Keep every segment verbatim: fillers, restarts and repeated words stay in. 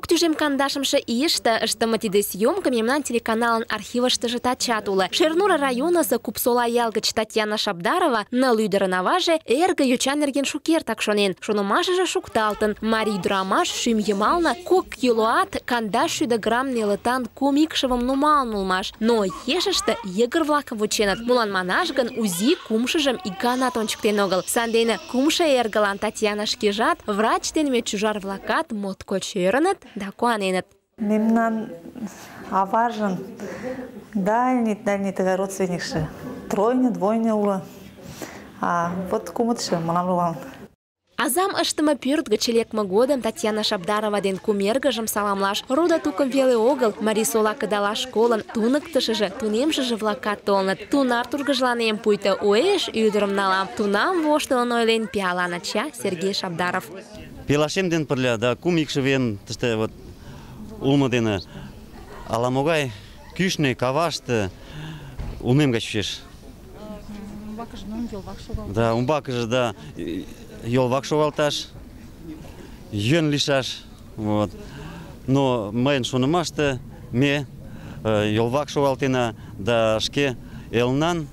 Шук тюжем кандашымшы иешта ыштыматиде съемка мемнан телеканалын архивыштыжы тачат улы. Шернура районысы Купсола ял гыч Татьяна Шабдарова ныл ӱдырын аваже эрге йоча нерген шукертак шонен. Шонымашыже шукталтын. Марий ӱдырамаш шӱм йымалне кок килоат кандаш шӱдӧ грамм нелытан кум икшывым нумалын улмаш. Но ешыште йыгыр-влакым вученыт. Молан манаш гын, узи кумшыжым ик ганат ончыктен огыл. Сандене кумшо эргылан Татьяна шкежат, врач ден медчужар-влакат моткоч ӧрыныт да куаненыт. Мемнан аважын дальний, дальний тыгай родственникше. Тройня, двойня уло. А вот кумытшо мылам луган. Азам ыштыме пӧрт гыч лекме годым Татьяна Шабдарова ден кум эргыжым саламлаш рода тукым веле огыл, Марисола кыдала школын туныктышыжо, тунемшыже-влакат толыныт. Тунар тургыжланем, пуйто уэш ӱдырым налам. Тунам воштылын ойлен пиалан ача Сергей Шабдаров. Пелашем ден пырля, да кум икшывен тыште вот улмо дене ала-могай кӱшнӧ каваште улмем гай чучеш. Умбакыже, ну, йолвак шогалташ. Да, умбакыже, да, йолвак шогалташ, йӧн лийшаш. Вот. Но мыйын шонымаште ме йолвак шогалтена да шке элнан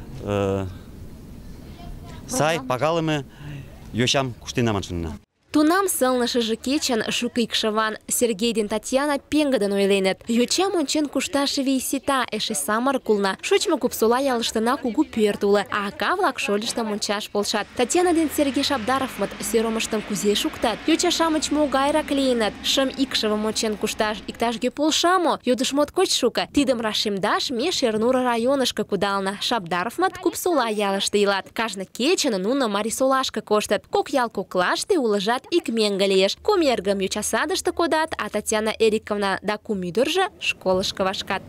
сай пагалыме йочам куштена манын шонена. Тунам сылнышыже кечын шуко икшыван Сергей ден Татьяна пеҥгыдын ойленыт. Йочам ончен кушташ вий сита, эше самырык улна. Шочмо Купсола ялыштына кугу пӧрт уло, а ака-влак шольыштым ончаш полшат. Татьяна ден Сергей Шабдаровмыт сӧрымыштым кузе шуктат? Йоча-шамыч могайрак лийыныт? Шым икшывым ончен кушташ иктаж-кӧ полша мо? Йодыш моткоч шуко. Тидым рашемдаш ме Шернур районышко кудална. Шабдаровмыт Купсола ялыште илат. Кажне кечын нуно Марисолашке коштыт. Кок ял коклаште улыжат ик меҥге лиеш. Кум эргым йочасадыште кодат, а Татьяна Эриковна да кум ӱдыржӧ школышко вашкат.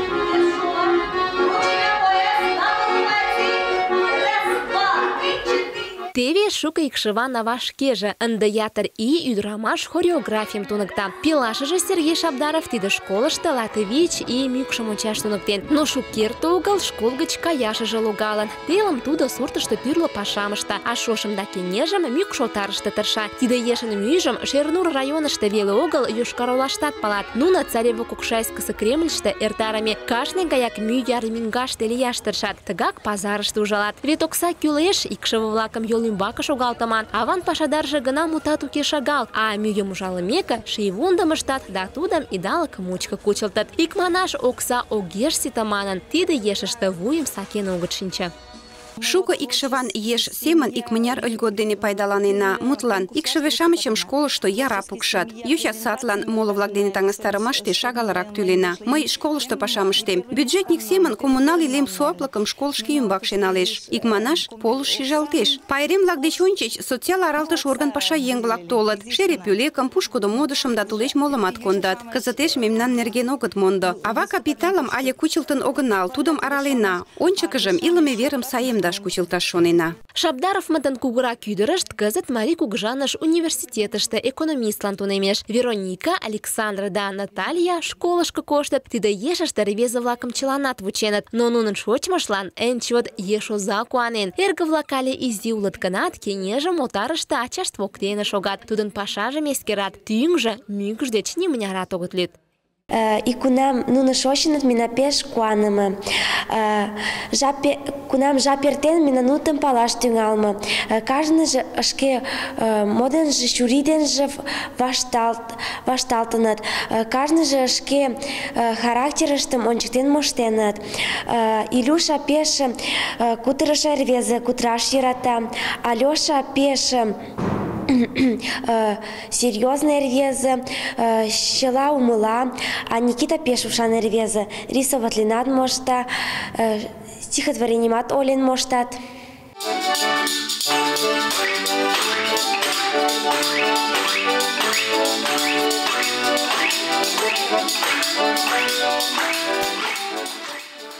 Теве шуко икшыван ава шкеже ынде ятыр ий ӱдырамаш хореографийым туныкта. Пелашыже Сергей Шабдаров тиде школышто лате вич ий мӱкшым ончаш туныктен. Но шукерте огыл школ гыч каяшыже логалын. Телым тудо суртышто тӱрлӧ пашам ышта, а шошым да кеҥежым мӱкш отарыште тырша. Тиде ешын мӱйжым Шернур районышто веле огыл, Йошкар-Олаштат палат. Нуно Царево-Кокшайскысе Кремльыште эртарыме кажне гаяк мӱй ярмиҥгаште лияш тыршат. Тыгак пазарыште ужалат. Вет окса кӱлеш, икшыве-влакым йол ӱмбаке шогалтыман. Аван пашадарже гына мутат уке шагал, а мӱйым ужалымеке, шийвундым ыштат да тудым идалык мучко кучылтыт. Икманаш, окса огеш сите манын, тиде ешыште вуйым сакен огыт шинче. Шуко икшыван еш семын икмыняр ыльгот дене пайдаланена. Мутлан, икшыве-шамычым школышто яра пукшат. Йоча-садлан моло-влак дене таҥастарымаште шагалрак тӱлена. Мый школышто пашам ыштем. Бюджетник семын коммунал илем суаплыкым школ шке ӱмбакше налеш. Икманаш, полыш шижалтеш. Пайрем-влак деч ончыч социал аралтыш орган пашаеҥ-влак толыт. Шере пӧлекым, пушкыдо модышым да тулеч молымат кондат. Кызытеш мемнан нерген огыт мондо. Ава капиталым але кучылтын огынал, тудым аралена. Ончыкыжым илыме верым саем кучылташ шонена. Шабдаровмытын кугурак ӱдырышт кызыт Марий кугыжаныш университетыште экономистлан тунемеш. Вероника, Александра да Наталья школышко коштыт. Тиде ешыште рвезе-влакым чыланат вученыт. Но нунын шочмыштлан эн чот еш оза куанен. Эрге-влак але изи улыт гынат, кеҥежым отарыште ачашт воктене шогат. Тудын пашажым эскерат. Тӱҥжӧ мӱкш деч нимынярат огыт лӱд. И кунам нуно шочыныт, мина пеш куаныме. Кунам жап эртен, минутым палаш тӱҥалме. Кажныже шке моденже, чурийденже вашталтыныт. Кажныже шке характерыштым ончыктен моштеныт. Илюша пеш кутырышо рвезе, кутыраш йӧрата. Алёша пеш серьезный рвезе, чыла умыла, а Никита пеш ушан рвезе, рисоватленат мошта, стихотворенимат ойлен моштат.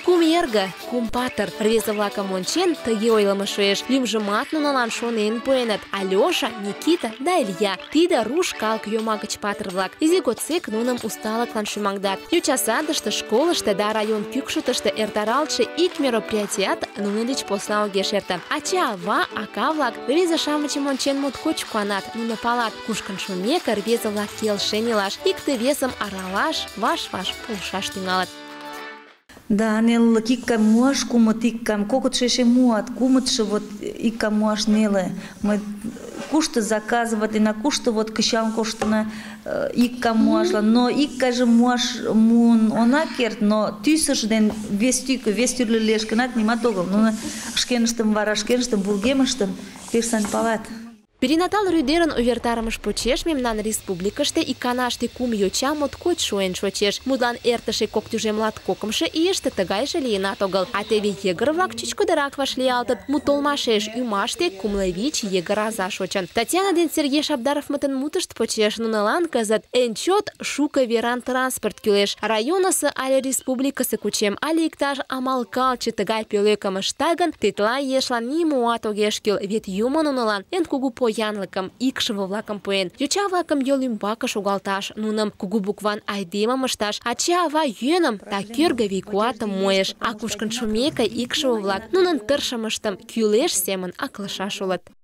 Кум эрге, кум патыр, рвезе-влакым ончен, тыге ойлымо шуэш. Лӱмжымат нунылан шонен пуэныт: Алёша, Никита да Илья. Тиде руш калык йома гыч патыр-влак. Изи годсек нуным усталыклан шӱмаҥдат. Йочасадыште, школышто да район кӱкшытыштӧ эртаралтше ик мероприятият нунын деч посна огеш эрте. Ача-ава, ака-влак рвезе-шамычым ончен моткоч куанат. Нуно палат: кушкын шумеке, рвезе-влак келшен илаш, икте-весым аралаш, ваш-ваш полшаш тӱҥалыт. Да, нел икка муаш, кумыт иккам, кокытшо эше муат, кумытшо вот икка муаш неле. Мы кушто заказыватлена, кушто вот кычал коштына икка муашлан, но иккаже муаш муын она керт, но тӱсыж ден вес тӱкӧ, вес тӱрлӧ лиеш гынат, нимат огыл. Нуно шкеныштым вара шкеныштым вургемыштым пеш сайын палат. Перинатал рӱдерын увертарымыж почеш мемнан республикыште иканаште кум йоча моткоч шуэн шочеш. Мутлан эртыше кок тӱжем латкокымшо ийыште тыгайже лийынат огыл. А теве йыгыр-влак чӱчкыдырак вашлиялтыт. Мут толмашеш ӱмаште кумло вич йыгыр аза шочын. Татьяна ден Сергей Шабдаровмытын мутышт почеш нунылан кызыт эн чот шуко веран транспорт кӱлеш. Районысо але республикысе кучем, але иктаж амалкалче тыгай пӧлекым ышта гын, тетла ешлан нимоат огеш кӱл, вет юмо нунылан эн кугу поянлыкым, икшыве-влакым пуэн. Йоча-влакым йол ӱмбаке шогалташ, нуным кугу букван айдемым ышташ, ача-ава йӧным да кӧргӧ вий-куатым муэш. А кушкын шумеке, икшыве-влак нунын тыршымыштым кӱлеш семын аклышаш улыт.